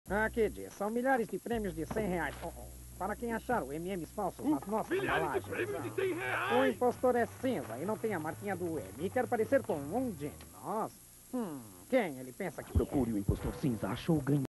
Aqui diz, são milhares de prêmios de R$ 100. Para quem achar o MMs falsos nas nossas Milhares de embalagens. prêmios de R$ 100! O impostor é cinza e não tem a marquinha do M e quer parecer com um de nós. Quem ele pensa que Procure o impostor cinza, achou, ganhou.